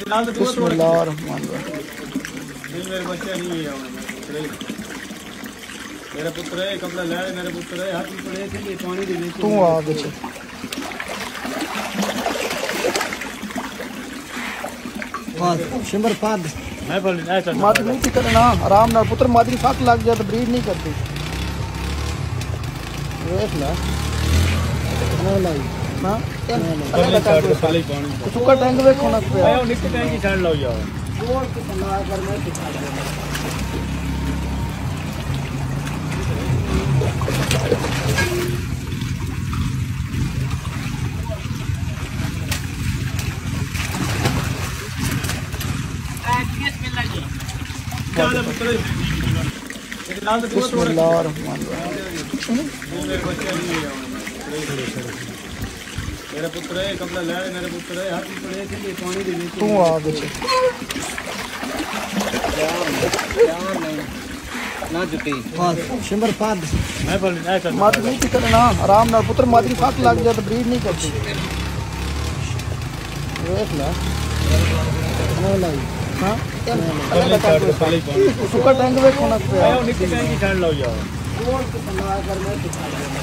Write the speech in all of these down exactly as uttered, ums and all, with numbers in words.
मेरे बच्चे नहीं है मेरा पुत्र है कपड़ा ले मेरे पुत्र है हाथ में पड़े थे पानी दे तू आ बच्चे शिमर पाद मैं बोल ऐसा मादी नहीं की करना आराम ना पुत्र मादी साथ लग जाए तो ब्रीड नहीं करती देख ला ना लाई हां खाली पानी सुका टैंक देखो ना पे आओ निक टैंक ही छाड़ लो जाओ जोर के बना कर मैं दिखा दूंगा मेरा पुत्र है कपड़ा ले मेरे पुत्र है हाथ में पड़े थे पानी दे तू आ बच्चे यार नहीं ना जुटी शिमर पाद मैं बोल ऐसा मादी नहीं की करना आराम ना पुत्र मादी साथ लग जाए तो ब्रीड नहीं करती देख ला ना लाई हां खाली पानी सुका टैंक देखो ना पे आओ निक टैंक ही छाड़ लो जाओ जोर के बना कर मैं दिखा दूंगा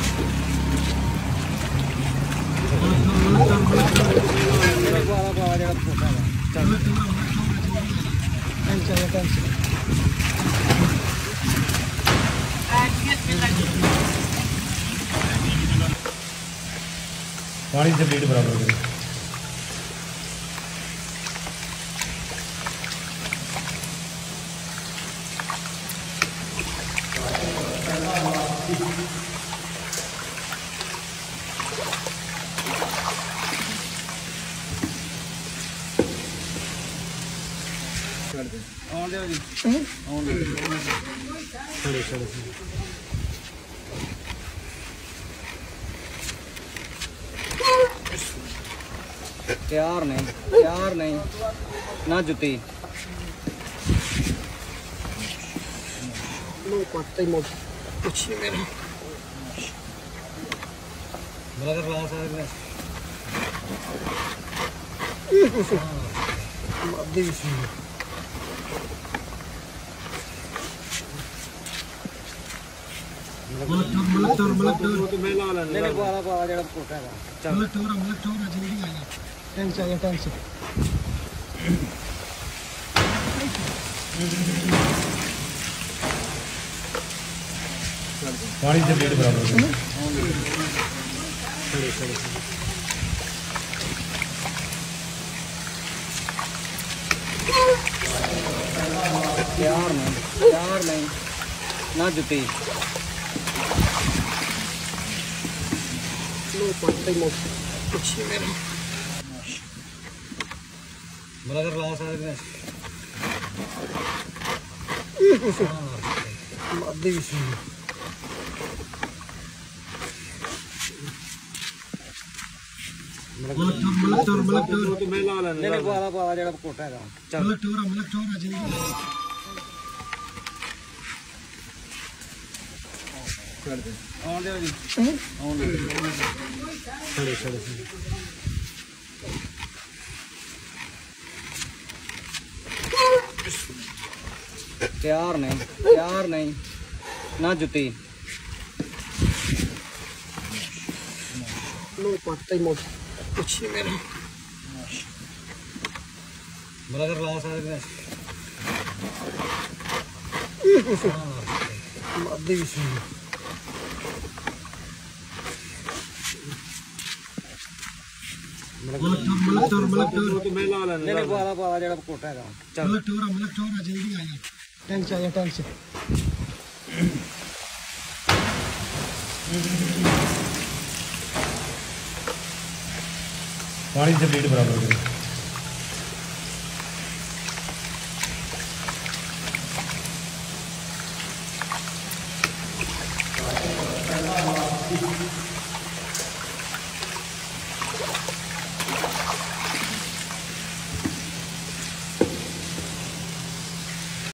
पानी से ब्लीड बराबर करें ਆਉਣ ਦਿਓ ਜੀ ਆਉਣ ਦਿਓ ਛੋੜੇ ਛੋੜੇ यार नहीं यार नहीं ना जुटी लो पत्ते मोट कुछ मेरे ब्रदर ला सकते मादी सी मलक टोर मलक टोर तो मैं ला लेना नहीं बाला बाला जेड़ा कोठा है चल मलक टोर मलक टोर जल्दी आ जा टैंक चाहिए टैंक से पानी से ब्लीड बराबर करें छोड़े छोड़े यार नहीं यार नहीं ना जुटी लो पत्ते मोट कुछ मेरे ब्रदर ला सकते मादी सी मलक टोर मलक टोर तो मैं ला लेना नहीं बाला बाला जेड़ा कोठा है चल मलक टोर मलक टोर जल्दी आउण दियो जी आउण दियो छोड़े छोड़े यार नहीं यार नहीं ना जुटी लो पत्ते मोट कुछ मेरे ब्रदर ला सकते मादी सी मलक टोर मलक टोर तो मैं ला लेना नहीं बाला बाला जेड़ा कोठा है चल मलक टोर मलक टोर जल्दी आ जा टैंक चाहिए टैंक से पानी से ब्लीड बराबर करें